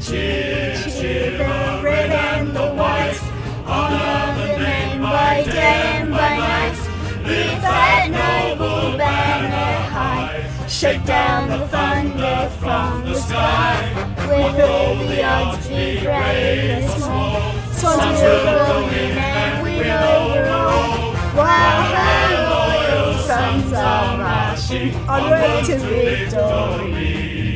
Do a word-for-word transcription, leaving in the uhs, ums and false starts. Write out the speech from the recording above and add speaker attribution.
Speaker 1: Cheer, cheer the red and the white, honor the name by day and by night. Lift that noble banner high, shake down the thunder from the sky. With all the odds be great and small, swans will go in and win over all, while her loyal sons are marching onward to victory.